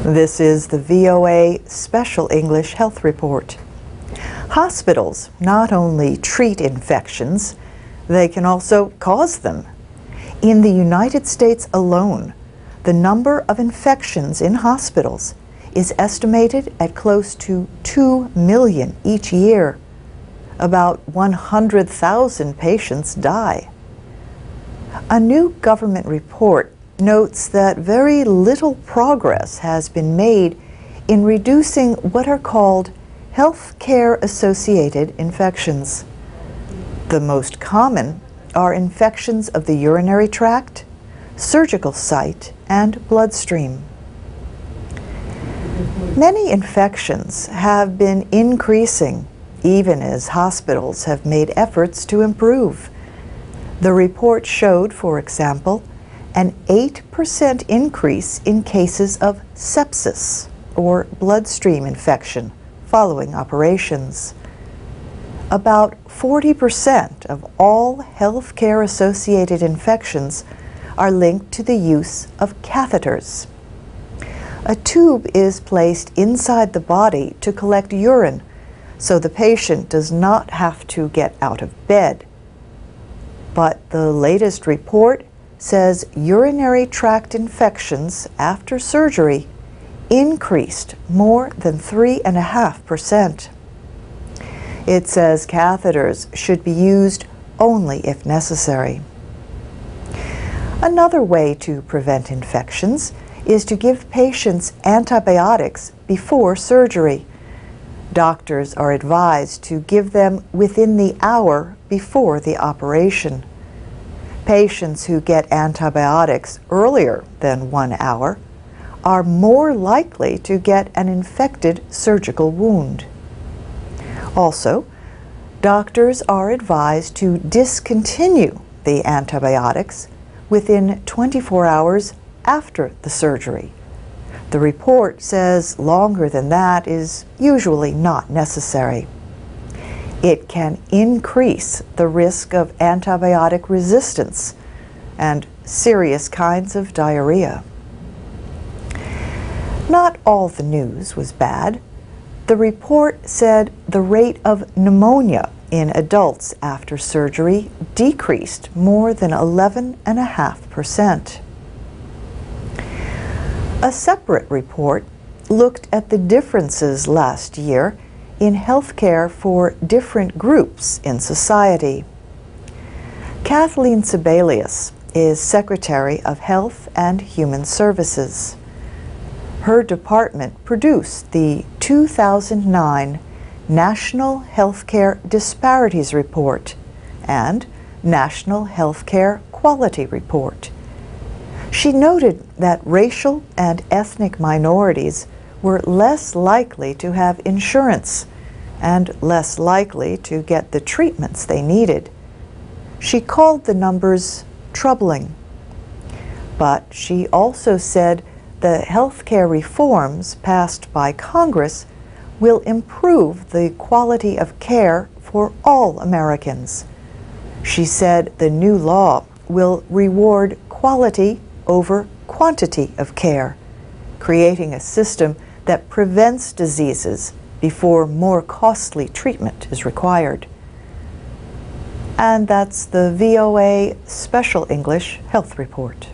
This is the VOA Special English Health Report. Hospitals not only treat infections, they can also cause them. In the United States alone, the number of infections in hospitals is estimated at close to 2 million each year. About 100,000 patients die. A new government report notes that very little progress has been made in reducing what are called healthcare-associated infections. The most common are infections of the urinary tract, surgical site, and bloodstream. Many infections have been increasing, even as hospitals have made efforts to improve. The report showed, for example, an 8% increase in cases of sepsis, or bloodstream infection, following operations. About 40% of all healthcare-associated infections are linked to the use of catheters. A tube is placed inside the body to collect urine, so the patient does not have to get out of bed. But the latest report says urinary tract infections after surgery increased more than 3.5%. It says catheters should be used only if necessary. Another way to prevent infections is to give patients antibiotics before surgery. Doctors are advised to give them within the hour before the operation. Patients who get antibiotics earlier than 1 hour are more likely to get an infected surgical wound. Also, doctors are advised to discontinue the antibiotics within 24 hours after the surgery. The report says longer than that is usually not necessary. It can increase the risk of antibiotic resistance and serious kinds of diarrhea. Not all the news was bad. The report said the rate of pneumonia in adults after surgery decreased more than 11.5%. A separate report looked at the differences last year in healthcare for different groups in society. Kathleen Sebelius is Secretary of Health and Human Services. Her department produced the 2009 National Healthcare Disparities Report and National Healthcare Quality Report. She noted that racial and ethnic minorities were less likely to have insurance and less likely to get the treatments they needed. She called the numbers troubling. But she also said the healthcare reforms passed by Congress will improve the quality of care for all Americans. She said the new law will reward quality over quantity of care, creating a system that prevents diseases before more costly treatment is required. And that's the VOA Special English Health Report.